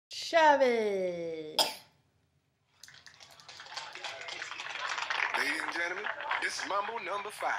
Shove it. Ladies and gentlemen, this is Mambo number 5.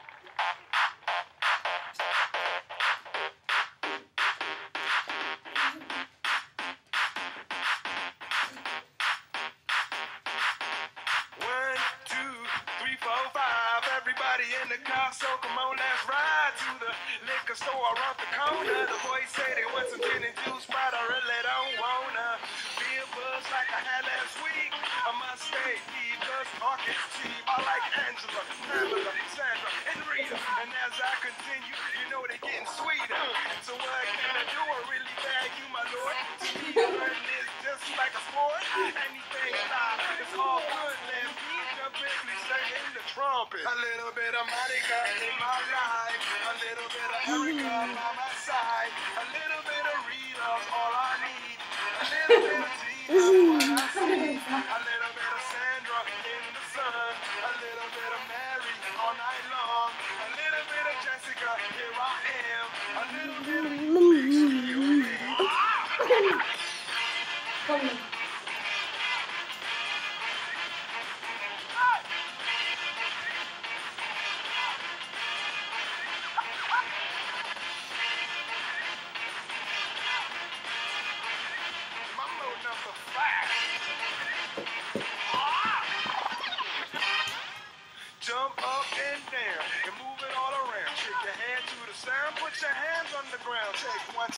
One, two, three, four, five. Everybody in the car, so come on, let's ride to the liquor store around the corner. The boys say they want some gin and juice, but I really don't wanna be a buzz like I had last week. I must stay deep, cause talk is cheap. I like Angela, Pamela, Sandra, and Rita. And as I continue, you know they're getting sweeter. So what can I do? I really bag you, my lord. To me, learning is just like a sport. Anything it's all good. Let me jump in, singing the trumpet. A little bit of Monica in my life. A little bit of Erica by my side. A little bit of Rita, all I need. A little bit of Tina, what I see. A little bit of Sandra in the sun. A little bit of Mary all night long. A little bit of Jessica, here I am. A little bit of you. Come on. Mambo number 5. Jump up and down and move it all around. Shake your hand to the sound, put your hands on the ground. Take one.